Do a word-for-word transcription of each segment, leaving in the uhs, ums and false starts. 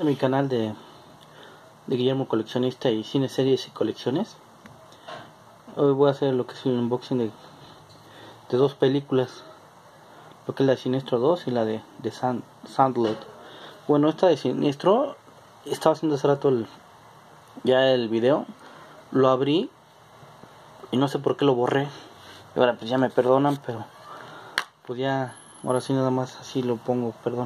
de mi canal de, de Guillermo Coleccionista y Cine, Series y Colecciones. Hoy voy a hacer lo que es un unboxing de, de dos películas, lo que es la de Siniestro dos y la de, de Sand, Sandlot. Bueno, esta de Siniestro, estaba haciendo hace rato el, ya el video, lo abrí y no sé por qué lo borré. Y ahora pues ya me perdonan, pero pues ya, ahora sí nada más así lo pongo, perdón.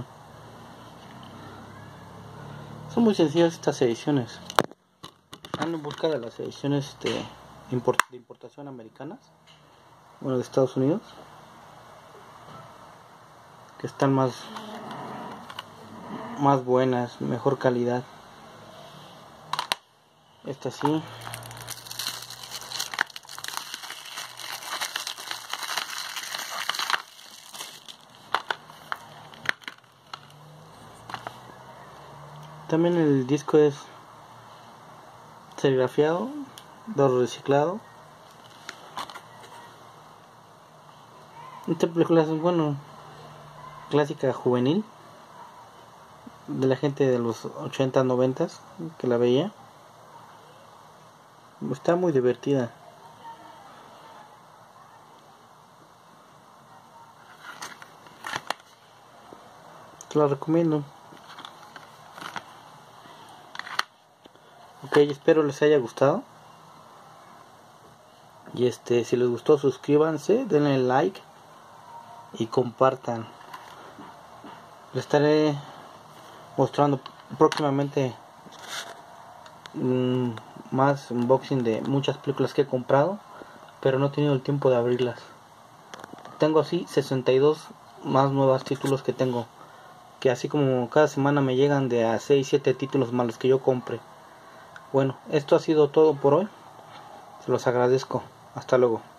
Son muy sencillas estas ediciones. Ando en busca de las ediciones este, import, de importación americanas, bueno, de Estados Unidos, que están más más buenas, mejor calidad. Esta sí. También el disco es serigrafiado, dorado reciclado. Esta película es, bueno, clásica juvenil de la gente de los ochenta, noventa que la veía. Está muy divertida. Te la recomiendo. Ok, espero les haya gustado. Y este, si les gustó, suscríbanse, denle like y compartan. Les estaré mostrando próximamente mmm, más unboxing de muchas películas que he comprado, pero no he tenido el tiempo de abrirlas. Tengo así sesenta y dos más nuevos títulos que tengo, que así como cada semana me llegan de a seis siete títulos más los que yo compre. Bueno, esto ha sido todo por hoy. Se los agradezco. Hasta luego.